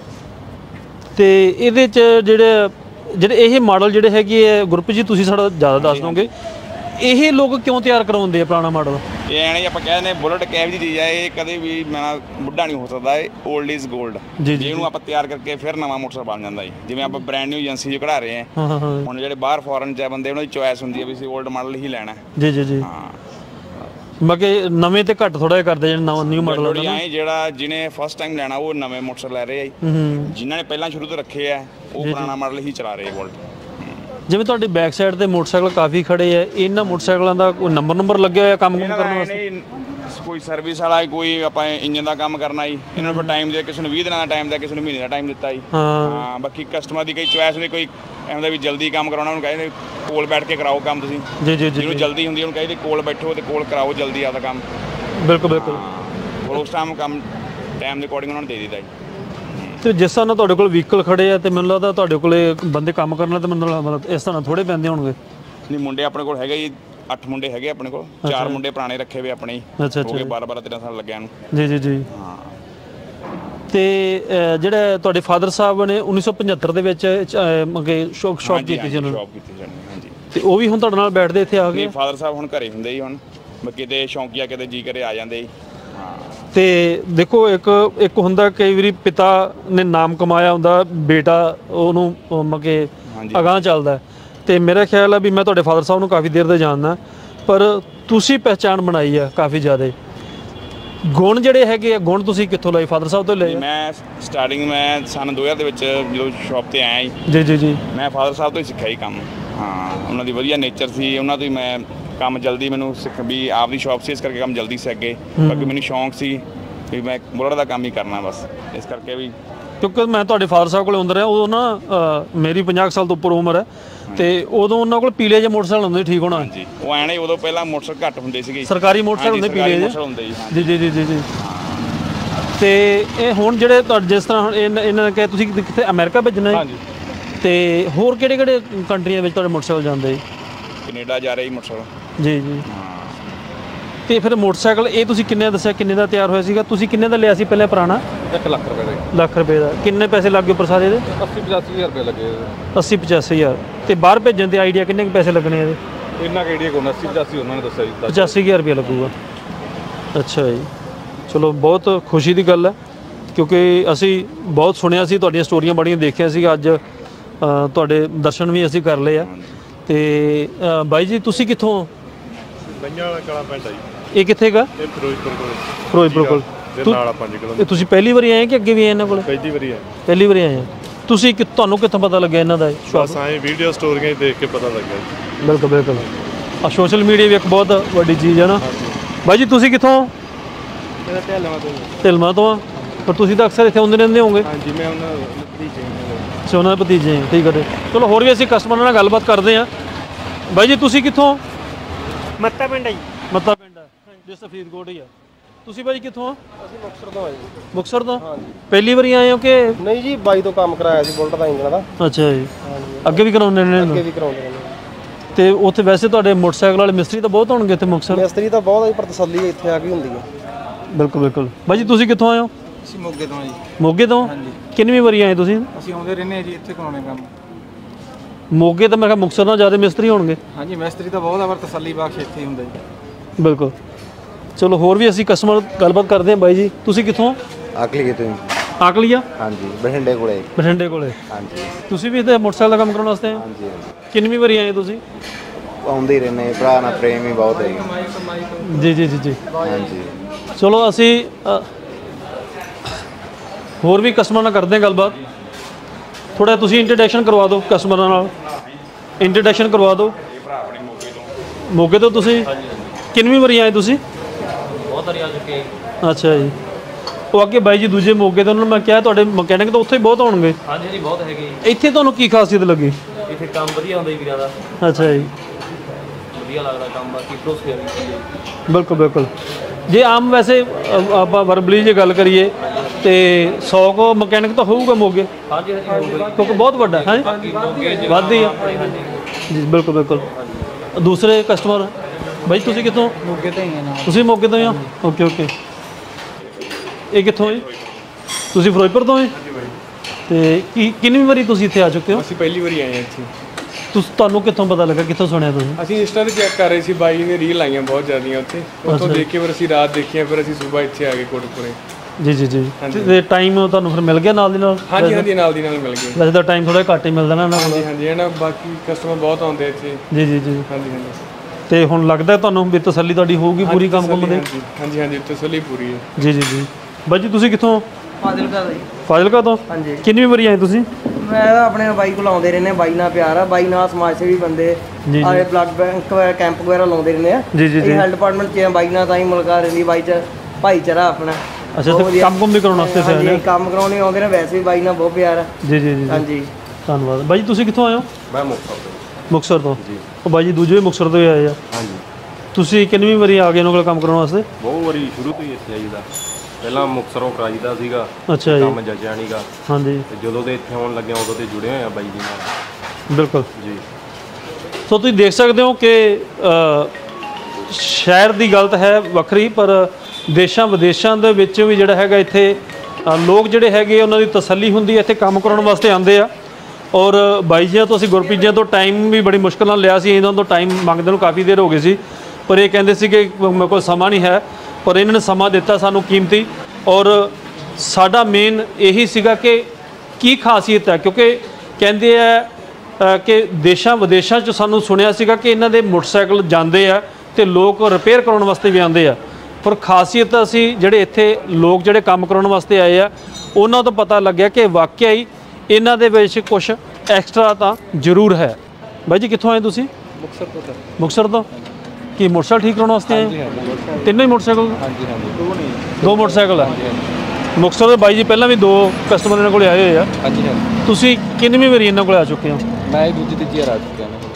ਤੇ ਇਹਦੇ ਚ ਜਿਹੜੇ ਜਿਹੜੇ ਇਹ ਮਾਡਲ ਜਿਹੜੇ ਹੈਗੇ ਆ ਗੁਰਪ੍ਰੀਤ ਜੀ, ਤੁਸੀਂ ਸਾਡਾ ਜ਼ਿਆਦਾ ਦੱਸ ਦੋਗੇ, ਇਹ ਲੋਕ ਕਿਉਂ ਤਿਆਰ ਕਰਵਾਉਂਦੇ ਆ ਪੁਰਾਣਾ ਮਾਡਲ? ਇਹ ਐ ਨਹੀਂ ਆਪਾਂ ਕਹਿੰਦੇ ਨੇ ਬੁਲਟ ਕੈਬ ਦੀ ਚੀਜ਼ ਹੈ, ਇਹ ਕਦੇ ਵੀ ਮੈਂ ਬੁੱਢਾ ਨਹੀਂ ਹੋ ਸਕਦਾ। ਇਹ 올ਡ ਇਜ਼ 골ਡ ਜੀ ਜੀ। ਇਹਨੂੰ ਆਪਾਂ ਤਿਆਰ ਕਰਕੇ ਫਿਰ ਨਵਾਂ ਮੋਟਰਸਾਈਕਲ ਬਣ ਜਾਂਦਾ ਜੀ। ਜਿਵੇਂ ਆਪਾਂ ਬ੍ਰਾਂਡ ਨਿਊ ਏਜੰਸੀ 'ਚ ਕਢਾ ਰਹੇ ਹਾਂ ਹਾਂ ਹਾਂ ਹਾਂ। ਹੁਣ, ਜਿਹੜੇ ਬਾਹਰ ਫੋਰਨ 'ਚ ਬੰਦੇ ਉਹਨਾਂ ਦੀ ਚੋਇਸ ਹੁੰਦੀ ਹੈ ਵੀ ਅਸੀਂ 올ਡ ਮਾਡਲ ਹੀ ਲੈਣਾ। ਜੀ ਜੀ ਜੀ। ਹਾਂ, ਬਾਕੀ ਨਵੇਂ ਤੇ ਘੱਟ ਥੋੜਾ ਜਿਹਾ ਕਰਦੇ ਜਿਹੜੇ ਨਵਾਂ ਨਿਊ ਮਾਡਲ ਥੋੜੀ ਐ ਜਿਹੜਾ ਜਿਹਨੇ ਫਸਟ ਟਾਈਮ ਲੈਣਾ ਉਹ ਨਵੇਂ ਮੋਟਰਸਾਈਕਲ ਲੈ ਰਹੇ ਆ ਜੀ। ਹੂੰ। ਜਿਨ੍ਹਾਂ ਨੇ ਪਹਿਲਾਂ ਸ਼ੁਰੂ ਤੋਂ ਰੱਖੇ ਆ ਉਹ ਪੁਰਾਣਾ ਮਾਡਲ ਹੀ ਚਲਾ ਰਹੇ ਗੋਲਡ। ਜਿਵੇਂ ਤੁਹਾਡੀ ਬੈਕ ਸਾਈਡ ਤੇ ਮੋਟਰਸਾਈਕਲ ਕਾਫੀ ਖੜੇ ਆ, ਇਹਨਾਂ ਮੋਟਰਸਾਈਕਲਾਂ ਦਾ ਕੋਈ ਨੰਬਰ ਨੰਬਰ ਲੱਗਿਆ ਹੋਇਆ ਕੰਮ ਕੰਮ ਕਰਨ ਵਾਸਤੇ? ਕੋਈ ਸਰਵਿਸ ਵਾਲਾ, ਕੋਈ ਆਪਾਂ ਇੰਜਨ ਦਾ ਕੰਮ ਕਰਨਾ ਜੀ। ਇਹਨਾਂ ਨੂੰ ਟਾਈਮ ਦੇ, ਕਿਸੇ ਨੂੰ ਵੀਹ ਦਿਨਾਂ ਦਾ ਟਾਈਮ ਦਾ, ਕਿਸੇ ਨੂੰ ਮਹੀਨੇ ਦਾ ਟਾਈਮ ਦਿੱਤਾ ਜੀ। ਹਾਂ, ਬਾਕੀ ਕਸਟਮਰ ਦੀ ਕਈ ਚੁਆਇਸ ਹੁੰਦੀ, ਕੋਈ ਐਵੇਂ ਦਾ ਵੀ ਜਲਦੀ ਕੰਮ ਕਰਾਉਣਾ ਉਹਨੂੰ ਕਹਿੰਦੇ ਕੋਲ ਬੈਠ ਕੇ ਕਰਾਓ ਕੰਮ ਤੁਸੀਂ। ਜੀ ਜੀ ਜੀ। ਜਿਹਨੂੰ ਜਲਦੀ ਹੁੰਦੀ ਉਹਨੂੰ ਕਹਿੰਦੇ ਕੋਲ ਬੈਠੋ ਤੇ ਕੋਲ ਕਰਾਓ ਜਲਦੀ ਆਪਦਾ ਕੰਮ। ਬਿਲਕੁਲ ਬਿਲਕੁਲ। ਉਹ ਉਸ ਟਾਈਮ ਕੰਮ ਟਾਈਮ ਦੇ ਅਕੋਰਡਿੰਗ ਉਹਨਾਂ ਨੂੰ ਦੇ ਦਿੱਤਾ ਜੀ। ਤੇ ਜਿਸ ਤਰ੍ਹਾਂ ਨਾਲ ਤੁਹਾਡੇ ਕੋਲ ਵਹੀਕਲ ਖੜੇ ਆ, ਤੇ ਮੈਨੂੰ ਲੱਗਦਾ ਤੁਹਾਡੇ ਕੋਲੇ ਬੰਦੇ ਕੰਮ ਕਰਨ ਤੇ ਮੈਨੂੰ ਮਤਲਬ ਇਸ ਤਰ੍ਹਾਂ ਥੋੜੇ ਪੈਂਦੇ ਹੋਣਗੇ? ਨਹੀਂ, ਮੁੰਡੇ ਆਪਣੇ ਕੋਲ ਹੈਗੇ ਜੀ, ਅੱਠ ਮੁੰਡੇ ਹੈਗੇ ਆਪਣੇ ਕੋਲ। ਚਾਰ ਮੁੰਡੇ ਪੁਰਾਣੇ ਰੱਖੇ ਹੋਏ ਆਪਣੇ ਹੀ, ਅੱਛਾ ਹੋ ਗਏ ਬਾਰਾਂ ਬਾਰਾਂ ਤੇਰਾਂ ਸਾਲ ਲੱਗਿਆ ਨੂੰ। ਜੀ ਜੀ ਜੀ। ਹਾਂ। ਤੇ ਜਿਹੜੇ ਤੁਹਾਡੇ ਫਾਦਰ ਸਾਹਿਬ ਨੇ ਉੱਨੀ ਸੌ ਪਝੱਤਰ ਦੇ ਵਿੱਚ ਮੰਗੇ ਸ਼ੌਪ ਸ਼ੌਪ ਕੀਤੀ ਸੀ ਉਹਨਾਂ ਨੇ? ਸ਼ੌਪ ਕੀਤੀ ਸੀ ਹਾਂਜੀ। ਤੇ ਉਹ ਵੀ ਹੁਣ ਤੁਹਾਡੇ ਨਾਲ ਬੈਠਦੇ ਇੱਥੇ ਆ ਗਏ? ਨਹੀਂ, ਫਾਦਰ ਸਾਹਿਬ ਹੁਣ ਘਰੇ ਹੁੰਦੇ ਜੀ। ਹੁਣ ਕਿਤੇ ਸ਼ੌਂਕੀਆ ਕਿਤੇ ਜੀ ਕਰੇ ਆ ਜਾਂਦੇ ਜੀ। ਹਾਂ। ਤੇ ਦੇਖੋ, ਇੱਕ ਇੱਕ ਹੁੰਦਾ ਕਈ ਵਾਰੀ ਪਿਤਾ ਨੇ ਨਾਮ ਕਮਾਇਆ ਹੁੰਦਾ, ਬੇਟਾ ਉਹਨੂੰ ਮੰਗੇ ਅਗਾਂਹ ਚੱਲਦਾ। ਤੇ ਮੇਰਾ ਖਿਆਲ ਆ ਵੀ ਮੈਂ ਤੁਹਾਡੇ ਫਾਦਰ ਸਾਹਿਬ ਨੂੰ ਕਾਫੀ ਦੇਰ ਦੇ ਜਾਣਦਾ, ਪਰ ਤੁਸੀਂ ਪਹਿਚਾਣ ਬਣਾਈ ਆ ਕਾਫੀ ਜ਼ਿਆਦਾ। ਗੁਣ ਜਿਹੜੇ ਹੈਗੇ ਆ, ਗੁਣ ਤੁਸੀਂ ਕਿੱਥੋਂ ਲਏ? ਫਾਦਰ ਸਾਹਿਬ ਤੋਂ ਲਏ? ਮੈਂ ਸਟਾਰਟਿੰਗ ਮੈਂ ਸਨ ਦੋ ਹਜ਼ਾਰ ਦੇ ਵਿੱਚ ਜਦੋਂ ਸ਼ੌਪ ਤੇ ਆਇਆ ਜੀ ਜੀ ਜੀ, ਮੈਂ ਫਾਦਰ ਸਾਹਿਬ ਤੋਂ ਹੀ ਸਿੱਖਿਆ ਹੀ ਕੰਮ। ਹਾਂ, ਉਹਨਾਂ ਦੀ ਵਧੀਆ ਨੇਚਰ ਸੀ, ਉਹਨਾਂ ਤੋਂ ਹੀ ਮੈਂ ਕੰਮ ਜਲਦੀ ਮੈਨੂੰ ਸਿੱਖ ਵੀ ਆਪਦੀ ਸ਼ੌਪ ਸੀ, ਇਸ ਕਰਕੇ ਕੰਮ ਜਲਦੀ ਸਿੱਖ ਗਏ। ਬਾਕੀ ਮੈਨੂੰ ਸ਼ੌਂਕ ਸੀ ਵੀ ਮੈਂ ਬੁਲਟ ਦਾ ਕੰਮ ਹੀ ਕਰਨਾ ਬਸ, ਇਸ ਕਰਕੇ ਵੀ। ਕਿਉਂਕਿ ਮੈਂ ਤੁਹਾਡੇ ਫਾਦਰ ਸਾਹਿਬ ਕੋਲੇ ਹੁੰਦਾ ਰਿਹਾ, ਉਦੋਂ ਨਾ ਮੇਰੀ ਪੰਜਾਹ ਸਾਲ ਤੋਂ ਉੱਪਰ ਉਮਰ ਹੈ, ਤੇ ਉਦੋਂ ਉਹਨਾਂ ਕੋਲ ਪੀਲੇ ਜਿਹੇ ਮੋਟਰਸਾਈਕਲ ਹੁੰਦੇ ਠੀਕ ਹੋਣਾ? ਹਾਂਜੀ, ਉਹ ਐਣੇ ਉਦੋਂ ਪਹਿਲਾਂ ਮੋਟਰਸਾਈਕਲ ਘੱਟ ਹੁੰਦੇ ਸੀਗੇ, ਸਰਕਾਰੀ ਮੋਟਰਸਾਈਕਲ ਹੁੰਦੇ ਪੀਲੇ ਜਿਹੇ। ਜੀ ਜੀ ਜੀ ਜੀ ਜੀ। ਤੇ ਇਹ ਹੁਣ ਜਿਹੜੇ ਤੁਹਾਡੇ ਜਿਸ ਤਰ੍ਹਾਂ ਹੁਣ ਇਹਨਾਂ ਨੇ ਕਿਹਾ ਤੁਸੀਂ ਕਿੱਥੇ ਅਮਰੀਕਾ ਭੇਜਣਾ ਹੈ? ਹਾਂਜੀ। ਤੇ ਹੋਰ ਕਿਹੜੇ ਕਿਹੜੇ ਕੰਟਰੀਆਂ ਵਿੱਚ ਤੁਹਾਡੇ ਮੋਟਰਸਾਈਕਲ ਜਾਂਦੇ? ਕੈਨੇਡਾ ਜਾ ਰਹੇ ਮੋਟਰਸਾਈਕਲ। ਜੀ ਜੀ। ਤੇ ਫਿਰ ਮੋਟਰਸਾਈਕਲ ਇਹ ਤੁਸੀਂ ਕਿੰਨੇ ਦੱਸਿਆ, ਕਿੰਨੇ ਦਾ ਤਿਆਰ ਹੋਇਆ ਸੀਗਾ? ਤੁਸੀਂ ਕਿੰਨੇ ਦਾ ਲਿਆ ਸੀ ਪਹਿਲਾਂ ਪੁਰਾਣਾ? ਇੱਕ ਲੱਖ ਰੁਪਏ ਦਾ। ਲੱਖ ਰੁਪਏ ਦਾ। ਕਿੰਨੇ ਪੈਸੇ ਲੱਗ ਗਏ ਉੱਪਰ ਸਾਰੇ ਇਹਦੇ? ਅੱਸੀ ਪਚਾਸੀ ਹਜ਼ਾਰ ਰੁਪਏ ਲੱਗੇ। ਅੱਸੀ ਪਚਾਸੀ ਹਜ਼ਾਰ। ਤੇ ਬਾਹਰ ਭੇਜਣ ਦੇ ਆਈਡੀਆ ਕਿੰਨੇ ਕੁ ਪੈਸੇ ਲੱਗਣੇ ਇਹਦੇ? ਇੰਨਾ ਕਿ ਆਈਡੀਆ ਕੋਲ ਅੱਸੀ ਪਚਾਸੀ ਉਹਨਾਂ ਨੇ ਦੱਸਿਆ ਜੀ। ਪਚਾਸੀ ਹਜ਼ਾਰ ਰੁਪਏ ਲੱਗੂਗਾ। ਅੱਛਾ ਜੀ, ਚਲੋ ਬਹੁਤ ਖੁਸ਼ੀ ਦੀ ਗੱਲ ਹੈ, ਕਿਉਂਕਿ ਅਸੀਂ ਬਹੁਤ ਸੁਣਿਆ ਸੀ, ਤੁਹਾਡੀਆਂ ਸਟੋਰੀਆਂ ਬੜੀਆਂ ਦੇਖਿਆ ਸੀ। ਅੱਜ ਤੁਹਾਡੇ ਦਰਸ਼ਨ ਵੀ ਅਸੀਂ ਕਰ ਲਏ ਆ। ਤੇ ਬਾਈ ਜੀ ਤੁਸੀਂ ਕਿੱਥੋਂ? ਬੰਨਿਆਂ ਵਾਲਾ ਕਲਾ ਪਿੰਡ ਆ ਜੀ। ਇਹ ਕਿੱਥੇ ਗਾ? ਇਹ ਫਿਰੋਜ਼ਪੁਰ ਕੋਲ। ਫਿਰੋਜ਼ਪੁਰ ਕੋਲ। ਤੇ ਨਾਲ ਪੰਜ ਕਿਲੋਮੀਟਰ। ਇਹ ਤੁਸੀਂ ਪਹਿਲੀ ਵਾਰੀ ਆਏ ਕਿ ਅੱਗੇ ਵੀ ਆਏ ਇਹਨਾਂ ਕੋਲ? ਪਹਿਲੀ ਵਾਰੀ ਆ। ਪਹਿਲੀ ਵਾਰੀ ਆਏ ਆ। ਤੁਸੀਂ ਕਿ ਤੁਹਾਨੂੰ ਕਿੱਥੋਂ ਪਤਾ ਲੱਗਿਆ ਇਹਨਾਂ ਦਾ ਸ਼ੌਪ? ਬਸ ਆਏ ਵੀਡੀਓ ਸਟੋਰੀਆਂ ਹੀ ਦੇਖ ਕੇ ਪਤਾ ਲੱਗਿਆ ਜੀ। ਬਿਲਕੁਲ ਬਿਲਕੁਲ। ਆ ਸੋਸ਼ਲ ਮੀਡੀਆ ਵੀ ਇੱਕ ਬਹੁਤ ਵੱਡੀ ਚੀਜ਼ ਹੈ ਨਾ। ਬਾਈ ਜੀ ਤੁਸੀਂ ਕਿੱਥੋਂ? ਮੇਰਾ ਢਿਲਵਾਂ ਤੋਂ। ਢਿਲਵਾਂ ਤੋਂ ਆ? ਪਰ ਤੁਸੀਂ ਤਾਂ ਅਕਸਰ ਇੱਥੇ ਆਉਂਦੇ ਰਹਿੰਦੇ ਹੋਵੋਗੇ? ਹਾਂਜੀ, ਮੈਂ ਉਹਨਾਂ ਦੇ ਭਤੀਜੇ ਹਾਂ। ਅੱਛਾ, ਉਹਨਾਂ ਦੇ ਭਤੀਜੇ। ਠੀਕ ਹੈ। ਚਲੋ ਹੋਰ ਵੀ ਅਸੀਂ ਕਸਟਮਰਾਂ ਨਾਲ ਗੱਲਬਾਤ ਕਰਦੇ ਹਾਂ। ਬਾਈ ਜੀ ਤੁਸੀਂ ਕਿੱਥੋਂ? ਮੱਤਾ ਪਿੰਡ ਹੈ ਜੀ। ਮੱਤਾ ਪਿੰਡ ਹੈ, ਜਿਸ ਦਾ ਫਰੀਦਕੋਟ ਹੀ ਆ। ਤੁਸੀਂ ਬਾਈ ਕਿੱਥੋਂ? ਅਸੀਂ ਮੁਕਤਸਰ ਤੋਂ ਆਏ ਜੀ। ਮੁਕਤਸਰ ਤੋਂ? ਹਾਂਜੀ। ਪਹਿਲੀ ਵਾਰੀ ਆਏ ਹੋ ਕਿ? ਨਹੀਂ ਜੀ, ਬਾਈ ਤੋਂ ਕੰਮ ਕਰਾਇਆ ਸੀ ਬੁਲਟ ਦਾ ਇੰਜਨ ਦਾ। ਅੱਛਾ ਜੀ। ਹਾਂਜੀ, ਅੱਗੇ ਵੀ ਕਰਾਉਂਦੇ ਨੇ? ਅੱਗੇ ਵੀ ਕਰਾਉਂਦੇ ਨੇ। ਤੇ ਉੱਥੇ ਵੈਸੇ ਤੁਹਾਡੇ ਮੋਟਰਸਾਈਕਲ ਵਾਲੇ ਮਿਸਤਰੀ ਤਾਂ ਬਹੁਤ ਹੋਣਗੇ ਇੱਥੇ ਮੁਕਤਸਰ? ਮਿਸਤਰੀ ਤਾਂ ਬਹੁਤ ਹੈ, ਪਰ ਤਸੱਲੀ ਇੱਥੇ ਆ ਕੇ ਹੁੰਦੀ ਹੈ। ਬਿਲਕੁਲ ਬਿਲਕੁਲ। ਬਾਈ ਜੀ ਤੁਸੀਂ ਕਿੱਥੋਂ ਆਏ ਹੋ? ਅਸੀਂ ਮੋਗੇ ਤੋਂ ਜੀ। ਮੋਗੇ ਤੋਂ? ਹਾਂਜੀ। ਕਿੰਨੀ ਵਾਰੀ ਆਏ ਤੁਸੀਂ? ਅਸੀਂ ਆਉਂਦੇ ਰਹਿੰਦੇ ਹਾਂ ਜੀ, ਇੱਥੇ ਕਰਾਉਣੇ ਕੰਮ। ਮੋਗੇ ਤਾਂ ਮੈਂ ਕਿਹਾ ਮੁਕਤਸਰ ਨਾਲ ਜ਼ਿਆਦਾ ਮਿਸਤਰੀ ਹੋਣਗੇ। ਹਾਂਜੀ, ਮਿਸਤਰੀ ਤਾਂ ਬਹੁਤ ਆ, ਪਰ ਤਸੱਲੀ ਬਖਸ਼ ਇੱਥੇ ਹੀ ਹੁੰਦਾ ਜੀ। ਬਿਲਕੁਲ। ਚਲੋ ਹੋਰ ਵੀ ਅਸੀਂ ਕਸਟਮਰ ਗੱਲਬਾਤ ਕਰਦੇ ਹਾਂ। ਬਾਈ ਜੀ ਤੁਸੀਂ ਕਿੱਥੋਂ? ਆਕਲੀਏ ਤੋਂ। ਆਕਲੀਆ? ਹਾਂਜੀ, ਬਠਿੰਡੇ ਕੋਲੇ। ਬਠਿੰਡੇ ਕੋਲੇ। ਹਾਂਜੀ। ਤੁਸੀਂ ਵੀ ਇੱਥੇ ਮੋਟਰਸਾਈਕਲ ਦਾ ਕੰਮ ਕਰਾਉਣ ਵਾਸਤੇ ਆਏ? ਹਾਂਜੀ। ਕਿੰਨੀ ਵਾਰੀ ਆਏ ਤੁਸੀਂ? ਆਉਂਦੇ ਹੀ ਰਹਿੰਦੇ ਭਰਾ ਨਾਲ ਪ੍ਰੇਮ ਹੀ ਬਹੁਤ ਹੈ ਜੀ ਜੀ ਜੀ ਜੀ ਹਾਂਜੀ। ਚਲੋ ਅਸੀਂ ਅ, ਹੋਰ ਵੀ ਕਸਟਮਰ ਨਾਲ ਕਰਦੇ ਹਾਂ ਗੱਲਬਾਤ। ਥੋੜਾ ਤੁਸੀਂ ਇੰਟਰੋਡਕਸ਼ਨ ਕਰਵਾ ਦਿਓ ਕਸਟਮਰਾਂ ਨਾਲ, ਇੰਟਰੋਡਕਸ਼ਨ ਕਰਵਾ ਦਿਓ। ਮੋਗੇ ਤੋਂ ਤੁਸੀਂ ਕਿੰਨਵੀਂ ਵਾਰੀ ਆਏ ਤੁਸੀਂ? ਬਹੁਤ ਵਾਰੀ ਆ ਚੁੱਕੇ। ਅੱਛਾ ਜੀ। ਉਹ ਅੱਗੇ ਬਾਈ ਜੀ ਦੂਜੇ ਮੋਗੇ ਤੋਂ, ਉਹਨਾਂ ਨੂੰ ਮੈਂ ਕਿਹਾ ਤੁਹਾਡੇ ਮਕੈਨਿਕ ਤਾਂ ਉੱਥੇ ਹੀ ਬਹੁਤ ਹੋਣਗੇ। ਹਾਂਜੀ ਜੀ ਬਹੁਤ ਹੈਗੇ। ਇੱਥੇ ਤੁਹਾਨੂੰ ਕੀ ਖਾਸੀਅਤ ਲੱਗੀ? ਇੱਥੇ ਕੰਮ ਵਧੀਆ ਹੁੰਦਾ ਜੀ ਵੀਰਾਂ ਦਾ, ਅੱਛਾ ਜੀ, ਵਧੀਆ ਲੱਗਦਾ ਕੰਮ। ਬਾਕੀ ਭਰੋਸੇ ਵਾਲੀ ਚੀਜ਼ ਹੈ। ਬਿਲਕੁਲ ਬਿਲਕੁਲ। ਜੇ ਆਮ ਵੈਸੇ ਅ, ਆਪਾਂ ਵਰਬਲੀ ਜੇ ਗੱਲ ਕਰੀਏ ਤੇ ਸੌ ਕੁ ਮਕੈਨਿਕ ਤਾਂ ਹੋਊਗਾ ਮੋਗੇ, ਹਾਂਜੀ ਹਾਂਜੀ ਹੋਊਗਾ ਕਿਉਂਕਿ ਬਹੁਤ ਵੱਡਾ ਹੈ ਜੀ, ਵੱਧ ਹੀ ਆ ਜੀ। ਬਿਲਕੁਲ ਬਿਲਕੁਲ। ਦੂਸਰੇ ਕਸਟਮਰ ਬਾਈ ਤੁਸੀਂ ਕਿੱਥੋਂ? ਮੋਗੇ ਤੋਂ ਹੀ ਆ ਨਾਲ। ਤੁਸੀਂ ਮੋਗੇ ਤੋਂ ਹੀ ਹੋ? Okay okay. ਇਹ ਕਿੱਥੋਂ ਹੈ? ਤੁਸੀਂ ਫਿਰੋਜ਼ਪੁਰ ਤੋਂ ਹੈ? ਤੇ ਕੀ ਕਿੰਨੀ ਵਾਰੀ ਤੁਸੀਂ ਇੱਥੇ ਆ ਚੁੱਕੇ ਹੋ? ਅਸੀਂ ਪਹਿਲੀ ਵਾਰੀ ਆਏ ਹਾਂ ਇੱਥੇ। ਤੁਸੀਂ ਤੁਹਾਨੂੰ ਕਿੱਥੋਂ ਪਤਾ ਲੱਗਾ, ਕਿੱਥੋਂ ਸੁਣਿਆ ਤੁਸੀਂ? ਅਸੀਂ ਇੰਸਟਾ ਤੇ ਚੈੱਕ ਕਰ ਰਹੇ ਸੀ, ਬਾਈ ਨੇ ਰੀਲ ਲਾਈਆਂ ਬਹੁਤ ਜ਼ਿਆਦੀਆਂ ਉੱਥੇ, ਉੱਥੋਂ ਦੇਖ ਕੇ ਫਿਰ ਅਸੀਂ ਰਾਤ ਦੇਖੀਆਂ, ਫਿਰ ਅਸੀਂ ਸਵੇਰ ਇੱਥੇ ਆ ਗਏ ਕੋਟਕਪੁਰੇ। ਜੀ ਜੀ ਜੀ। ਤੇ ਟਾਈਮ ਤੁਹਾਨੂੰ ਫਿਰ ਮਿਲ ਗਿਆ ਨਾਲ ਦੀ ਨਾਲ? ਹਾਂਜੀ ਹਾਂਜੀ ਨਾਲ ਦੀ ਨਾਲ ਮਿਲ ਗਏ। ਵੈਸੇ ਤਾਂ ਟਾਈਮ ਥੋੜਾ ਘੱਟ ਹੀ ਮਿਲਦਾ ਨਾ ਇਹਨਾਂ ਕੋਲ। ਹਾਂਜੀ ਹਾਂਜੀ ਇਹਨਾਂ ਬਾਕੀ ਕਸਟਮਰ ਬਹੁਤ ਆਉਂਦੇ ਇੱਥੇ। ਜੀ ਜੀ ਜੀ। ਹਾਂਜੀ ਹਾਂਜੀ। ਤੇ ਹੁਣ ਲੱਗਦਾ ਤੁਹਾਨੂੰ ਵੀ ਤਸੱਲੀ ਤੁਹਾਡੀ ਹੋਊਗੀ ਪੂਰੀ ਕੰਮ ਕੰਮ ਦੇ? ਹਾਂਜੀ ਹਾਂਜੀ ਤਸੱਲੀ ਪੂਰੀ ਹੈ। ਜੀ ਜੀ ਜੀ। ਬਾਈ ਜੀ ਤੁਸੀਂ ਕਿੱਥੋਂ? ਫਾਜ਼ਿਲਕਾ ਦਾ ਜੀ। ਫਾਜ਼ਿਲਕਾ ਤੋਂ? ਹਾਂਜੀ। ਕਿੰਨੀ ਵਾਰੀ ਆਏ ਤੁਸੀਂ? ਮੈਂ ਤਾਂ ਆਪਣੇ ਬਾਈ ਕੋਲ ਆਉਂਦੇ ਰਹਿੰਦੇ, ਬਾਈ ਨਾਲ ਪਿਆਰ ਆ, ਬਾਈ ਨਾਲ ਸਮਾਜ ਸੇਵੀ ਬੰਦੇ ਜੀ। ਆਏ ਬਲੱਡ ਬੈਂਕ ਕੈਂਪ ਵਗੈਰਾ ਲਾਉਂਦੇ ਰਹਿੰਦੇ ਆ। ਜੀ ਜੀ ਜੀ। ਹੈਲਥ ਡਿਪਾਰਟਮੈਂਟ 'ਚ ਆ, ਬਾਈ ਨਾਲ ਤਾਂ ਹੀ ਮੁਲਾਕਾਤ ਰਹਿੰਦੀ, ਬਾਈ 'ਚ ਭਾਈਚਾਰਾ ਆਪਣਾ। ਅੱਛਾ ਤੇ ਕੰਮ ਕੰਮ ਵੀ ਕਰਾਉਣ ਵਾਸਤੇ ਫਿਰ ਹਾਂਜੀ ਕੰਮ ਕਰਾਉਣੇ ਆਉਂਦੇ ਨੇ, ਵੈਸੇ ਵੀ ਬਾਈ ਨਾਲ ਬਹੁਤ ਪਿਆਰ ਆ। ਜੀ ਜੀ ਜੀ। ਹਾਂਜੀ ਧੰਨਵਾਦ। ਬਾਈ ਜੀ ਤੁਸੀਂ ਕਿੱਥੋਂ ਆਏ ਹੋ? ਮੈਂ ਮੁਕਤਸਰ ਤੋਂ। ਮੁਕਤਸਰ ਤੋਂ? ਜੀ। ਉਹ ਬਾਈ ਜੀ ਦੂਜੇ ਵੀ ਮੁਕਤਸਰ ਤੋਂ ਹੀ ਆਏ ਆ? ਹਾਂਜੀ। ਤੁਸੀਂ ਕਿੰਨੀ ਵਾਰੀ ਆ ਗਏ ਉਹਨਾਂ ਕੋਲ ਕੰਮ ਕਰਾਉਣ ਵਾਸਤੇ? ਬਹੁਤ ਵਾਰੀ ਸ਼ੁਰੂ ਤੋਂ ਹੀ ਇੱਥੇ ਆਈਦਾ। ਪਹਿਲਾਂ ਮੁਕਤਸਰੋਂ ਕਰਾਈਦਾ ਸੀਗਾ, ਅੱਛਾ ਜੀ। ਕੰਮ ਜੱਜਿਆ ਨਹੀਂਗਾ। ਹਾਂਜੀ। ਤੇ ਜਦੋਂ ਦੇ ਇੱਥੇ ਆਉਣ ਲੱਗੇ ਉਦੋਂ ਤੇ ਜੁੜੇ ਹੋਏ ਆ ਬਾਈ ਜੀ ਨਾਲ। ਬਿਲਕੁਲ ਜੀ। ਸੋ ਤੁਸੀਂ ਦੇਖ ਸਕਦੇ ਹੋ ਕਿ ਅ, ਸ਼ਹਿਰ ਦੀ ਗੱਲ ਤਾਂ ਹੈ ਵੱਖਰੀ, ਪਰ ਦੇਸ਼ਾਂ ਵਿਦੇਸ਼ਾਂ ਦੇ ਵਿੱਚ ਵੀ ਜਿਹੜਾ ਹੈਗਾ ਇੱਥੇ ਅ, ਲੋਕ ਜਿਹੜੇ ਹੈਗੇ ਉਹਨਾਂ ਦੀ ਤਸੱਲੀ ਹੁੰਦੀ ਹੈ, ਇੱਥੇ ਕੰਮ ਕਰਾਉਣ ਵਾਸਤੇ ਆਉਂਦੇ ਆ। ਔਰ ਬਾਈ ਜੀਆਂ ਤੋਂ ਅਸੀਂ ਗੁਰਪ੍ਰੀਤ ਜੀਆਂ ਤੋਂ ਟਾਈਮ ਵੀ ਬੜੀ ਮੁਸ਼ਕਿਲ ਨਾਲ ਲਿਆ ਸੀ, ਇਹਨਾਂ ਤੋਂ ਟਾਈਮ ਮੰਗਦੇ ਨੂੰ ਕਾਫੀ ਦੇਰ ਹੋ ਗਈ ਸੀ, ਪਰ ਇਹ ਕਹਿੰਦੇ ਸੀ ਕਿ ਮੇਰੇ ਕੋਲ ਸਮਾਂ ਨਹੀਂ ਹੈ, ਪਰ ਇਹਨਾਂ ਨੇ ਸਮਾਂ ਦਿੱਤਾ ਸਾਨੂੰ ਕੀਮਤੀ। ਔਰ ਸਾਡਾ ਮੇਨ ਇਹੀ ਸੀਗਾ ਕਿ ਕੀ ਖਾਸੀਅਤ ਹੈ, ਕਿਉਂਕਿ ਕਹਿੰਦੇ ਆ ਕਿ ਦੇਸ਼ਾਂ ਵਿਦੇਸ਼ਾਂ 'ਚ ਸਾਨੂੰ ਸੁਣਿਆ ਸੀਗਾ ਕਿ ਇਹਨਾਂ ਦੇ ਮੋਟਰਸਾਈਕਲ ਜਾਂਦੇ ਆ ਤੇ ਲੋਕ ਰਿਪੇਅਰ ਕਰਾਉਣ ਵਾਸਤੇ ਵੀ ਆਉਂਦੇ ਆ, ਪਰ ਖਾਸੀਅਤ ਅਸੀਂ ਜਿਹੜੇ ਇੱਥੇ ਲੋਕ ਜਿਹੜੇ ਕੰਮ ਕਰਾਉਣ ਵਾਸਤੇ ਆਏ ਆ ਉਹਨਾਂ ਤੋਂ ਪਤਾ ਲੱਗਿਆ ਕਿ ਵਾਕਿਆ ਹੀ ਇਹਨਾਂ ਦੇ ਵਿੱਚ ਕੁਝ ਐਕਸਟਰਾ ਤਾਂ ਜ਼ਰੂਰ ਹੈ। ਬਾਈ ਜੀ ਕਿੱਥੋਂ ਆਏ ਤੁਸੀਂ? ਮੁਕਤਸਰ ਤੋਂ ਸਰ। ਮੁਕਤਸਰ ਤੋਂ? ਕੀ ਮੋਟਰਸਾਈਕਲ ਠੀਕ ਕਰਾਉਣ ਵਾਸਤੇ ਆਏ? ਤਿੰਨੋਂ ਹੀ ਮੋਟਰਸਾਈਕਲ? ਹਾਂਜੀ ਹਾਂਜੀ। ਦੋ ਨਹੀਂ, ਦੋ ਮੋਟਰਸਾਈਕਲ ਆ ਮੁਕਤਸਰ ਦੇ? ਬਾਈ ਜੀ ਪਹਿਲਾਂ ਵੀ ਦੋ ਕਸਟਮਰ ਇਹਨਾਂ ਕੋਲ ਆਏ ਹੋਏ ਆ। ਹਾਂਜੀ ਹਾਂਜੀ। ਤੁਸੀਂ ਕਿੰਨਵੀਂ ਵਾਰੀ ਇਹਨਾਂ ਕੋਲ ਆ ਚੁੱਕੇ ਹੋ? ਮੈਂ ਦੂਜੀ ਤੀਜੀ ਵਾਰ ਆ ਚੁੱਕਿਆ ਨਾ।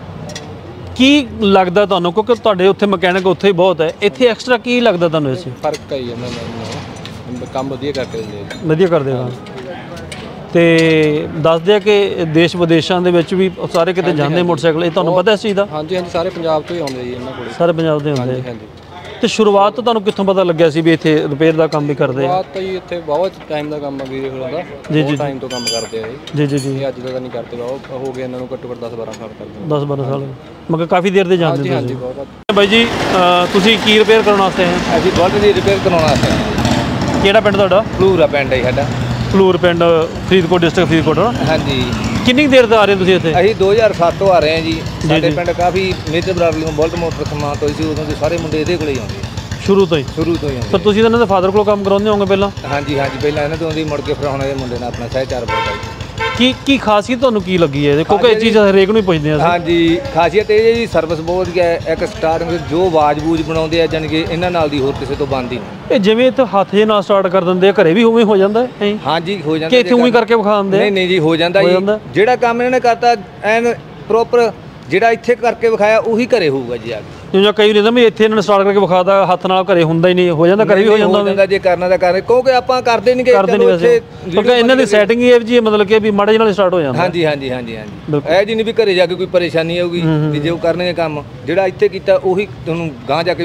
ਕੀ ਲੱਗਦਾ ਤੁਹਾਨੂੰ, ਕਿਉਂਕਿ ਤੁਹਾਡੇ ਉੱਥੇ ਮਕੈਨਿਕ ਉੱਥੇ ਹੀ ਬਹੁਤ ਹੈ, ਇੱਥੇ ਐਕਸਟਰਾ ਕੀ ਲੱਗਦਾ ਤੁਹਾਨੂੰ? ਇਸ ਫਰਕ ਹੀ ਇਹਨਾਂ ਨਾਲ ਕੰਮ ਵਧੀਆ ਕਰਕੇ ਦਿੰਦੇ। ਵਧੀਆ ਕਰਦੇ ਹਾਂ। ਤੇ ਦੱਸਦੇ ਆ ਕਿ ਦੇਸ਼ ਵਿਦੇਸ਼ਾਂ ਦੇ ਵਿੱਚ ਵੀ ਸਾਰੇ ਕਿਤੇ ਜਾਂਦੇ ਮੋਟਰਸਾਈਕਲ, ਇਹ ਤੁਹਾਨੂੰ ਪਤਾ ਇਸ ਚੀਜ਼ ਦਾ? ਹਾਂਜੀ ਹਾਂਜੀ ਸਾਰੇ ਪੰਜਾਬ ਤੋਂ ਹੀ ਆਉਂਦੇ ਜੀ ਇਹਨਾਂ ਕੋਲ। ਸਾਰੇ ਪੰਜਾਬ ਦੇ ਆਉਂਦੇ? ਹਾਂਜੀ। ਤੇ ਸ਼ੁਰੂਆਤ ਤੋਂ ਤੁਹਾਨੂੰ ਕਿੱਥੋਂ ਪਤਾ ਲੱਗਿਆ ਸੀ ਵੀ ਇੱਥੇ ਰਿਪੇਅਰ ਦਾ ਕੰਮ ਵੀ ਕਰਦੇ ਆ? ਬਾਤ ਤਾਂ ਜੀ ਇੱਥੇ ਬਹੁਤ ਟਾਈਮ ਦਾ ਕੰਮ ਆ ਵੀਰੇ ਕੋਲ ਦਾ। ਜੀ ਜੀ ਟਾਈਮ ਤੋਂ ਕੰਮ ਕਰਦੇ ਆ ਇਹ। ਜੀ ਜੀ ਜੀ। ਇਹ ਅੱਜ ਦਾ ਤਾਂ ਨਹੀਂ ਕਰਦੇ, ਬਹੁਤ ਹੋ ਗਏ ਇਹਨਾਂ ਨੂੰ ਘੱਟੋ ਘੱਟ ਦਸ ਬਾਰਾਂ ਸਾਲ ਕਰਦੇ। ਦਸ ਬਾਰਾਂ ਸਾਲ ਮਗਰ ਕਾਫੀ ਦੇਰ ਦੇ ਜਾਂਦੇ ਹਾਂਜੀ ਹਾਂਜੀ ਤੁਸੀਂ? ਬਹੁਤ। ਬਾਈ ਜੀ ਅ, ਤੁਸੀਂ ਕੀ ਰਿਪੇਅਰ ਕਰਾਉਣ ਵਾਸਤੇ ਆਏ? ਅਸੀਂ ਬੁਲਟ ਦੀ ਰਿਪੇਅਰ ਕਰਾਉਣਾ ਹੈ। ਕਿਹੜਾ ਪਿੰਡ ਤੁਹਾਡਾ? ਫਲੂਰਾ ਪਿੰਡ ਹੈ ਸਾਡਾ। ਫਲੂਰ ਪਿੰਡ, ਫਰੀਦਕੋਟ ਡਿਸਟ੍ਰਿਕਟ ਫਰੀਦਕੋਟ। ਹਾਂਜੀ। ਕਿੰਨੀ ਦੇਰ ਤੋਂ ਆ ਰਹੇ ਹੋ ਤੁਸੀਂ ਇੱਥੇ? ਅਸੀਂ ਦੋ ਹਜ਼ਾਰ ਸੱਤ ਤੋਂ ਆ ਰਹੇ ਹਾਂ ਜੀ। ਸਾਡੇ ਪਿੰਡ ਕਾਫੀ ਮੇਜਰ ਬਰਾਦਰੀਆਂ ਬੁਲਟ ਮੋਟਰ ਸਮਾਤ ਹੋਈ ਸੀ, ਉਦੋਂ ਦੇ ਸਾਰੇ ਮੁੰਡੇ ਇਹਦੇ ਕੋਲੇ ਹੀ ਆਉਂਦੇ ਸ਼ੁਰੂ ਤੋਂ ਹੀ? ਸ਼ੁਰੂ ਤੋਂ ਹੀ ਪਰ ਤੁਸੀਂ ਤਾਂ ਇਹਨਾਂ ਦੇ ਫਾਦਰ ਕੋਲ ਕੰਮ ਕਰਾਉਂਦੇ ਹੋਵੋਗੇ ਪਹਿਲਾਂ? ਹਾਂਜੀ ਹਾਂਜੀ ਪਹਿਲਾਂ ਇਹਨਾਂ ਤੋਂ ਆਉਂਦੀ, ਮੁੜ ਕੇ ਫਿਰ ਹੁਣ ਇਹਦੇ ਮੁੰਡੇ ਨਾਲ ਆਪਣਾ ਸਹਿਚਾਰ ਬਹੁਤ ਆਈ। ਕੀ ਕੀ ਖਾਸੀਅਤ ਤੁਹਾਨੂੰ ਕੀ ਲੱਗੀ ਹੈ? ਕਿਉਂਕਿ ਇਹ ਚੀਜ਼ ਹਰੇਕ ਨੂੰ ਹੀ ਪੁੱਛਦੇ ਆ। ਹਾਂਜੀ ਖਾਸੀਅਤ ਇਹ ਹੈ ਜੀ, ਸਰਵਿਸ ਬਹੁਤ ਵਧੀਆ ਹੈ। ਇੱਕ ਸਟਾਰਟਿੰਗ ਜੋ ਆਵਾਜ਼ ਬੂਝ ਬਣਾਉਂਦੇ ਆ, ਜਾਣੀ ਕਿ ਇਹਨਾਂ ਨਾਲ ਦੀ ਹੋਰ ਕਿਸੇ ਤੋਂ ਬਣਦੀ ਨਹੀਂ। ਇਹ ਜਿਵੇਂ ਇੱਥੇ ਹੱਥ ਜੇ ਨਾਲ ਸਟਾਰਟ ਕਰ ਦਿੰਦੇ ਆ, ਘਰੇ ਵੀ ਉਵੇਂ ਹੋ ਜਾਂਦਾ ਹੈ? ਹਾਂਜੀ ਹੋ ਜਾਂਦਾ। ਕਿ ਇੱਥੇ ਉਵੇਂ ਕਰਕੇ ਵਿਖਾ ਦਿੰਦੇ ਆ? ਨਹੀਂ ਨਹੀਂ ਜੀ ਹੋ ਜਾਂਦਾ ਜੀ। ਜਿਹੜਾ ਕੰਮ ਇਹਨਾਂ ਨੇ ਕਰਤਾ ਐਨ ਪ੍ਰੋਪਰ, ਜਿਹੜਾ ਇੱਥੇ ਕਰਕੇ ਵਿਖਾਇਆ ਉਹੀ ਘਰੇ ਹੋਊਗਾ ਜੀ ਆ ਕੇ। ਜਿਵੇਂ ਕਈ ਨਹੀਂ ਵੀ ਇੱਥੇ ਇਹਨਾਂ ਨੇ ਸਟਾਰਟ ਕਰਕੇ ਵਿਖਾਦਾ, ਹੱਥ ਨਾਲ ਘਰੇ ਹੁੰਦਾ ਹੀ ਨਹੀਂ, ਹੋ ਜਾਂਦਾ ਘਰੇ ਵੀ ਹੋ ਜਾਂਦਾ। ਜੇ ਕਰਨਾ ਤਾਂ ਕਰ, ਕਿਉਂਕਿ ਆਪਾਂ ਕਰਦੇ ਨਹੀਂ ਕਰਦੇ ਨਹੀਂ ਵੈਸੇ, ਕਿਉਂਕਿ ਇਹਨਾਂ ਦੀ ਸੈਟਿੰਗ ਹੀ ਇਹ ਜੀ ਮਤਲਬ ਕਿ ਵੀ ਮਾੜੇ ਜਿਹੇ ਨਾਲ ਸਟਾਰਟ ਹੋ ਜਾਂਦਾ। ਹਾਂਜੀ ਹਾਂਜੀ ਹਾਂਜੀ ਹਾਂਜੀ। ਇਹ ਜੀ ਨਹੀਂ ਵੀ ਘਰੇ ਜਾ ਕੇ ਕੋਈ ਪਰੇਸ਼ਾਨੀ ਆਊਗੀ ਵੀ ਜੇ ਉਹ ਕਰਨਗੇ ਕੰਮ ਜਿਹੜਾ ਇੱਥੇ ਕੀਤਾ ਉਹੀ ਤੁਹਾਨੂੰ ਗਾਂ ਜਾ ਕੇ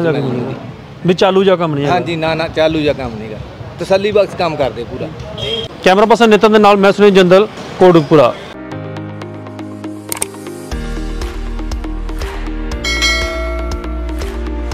ਵੀ ਚਾਲੂ ਜਾ ਕੰਮ ਨਹੀਂ। ਹਾਂਜੀ ਨਾ ਨਾ ਚਾਲੂ ਜਾ ਕੰਮ ਨਹੀਂਗਾ, ਤਸੱਲੀ ਬਖਸ਼ ਕੰਮ ਕਰਦੇ ਪੂਰਾ। ਕੈਮਰਾ ਪਰਸਨ ਨਿਤਨ ਦੇ ਨਾਲ ਮੈਂ ਸੁਨੀਲ ਜੰਦਲ, ਕੋਟਕਪੂਰਾ।